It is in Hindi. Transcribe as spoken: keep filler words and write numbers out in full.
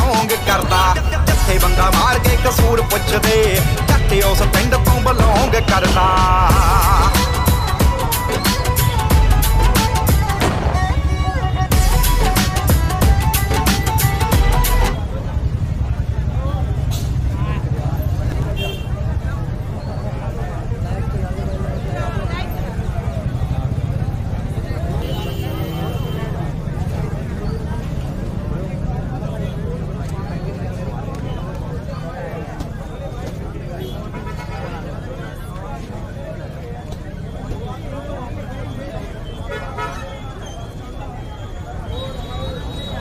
बिलोंग करदा। जिथे बंदा मार के कसूर पुछदे जट उस पिंड तो बिलोंग करदा।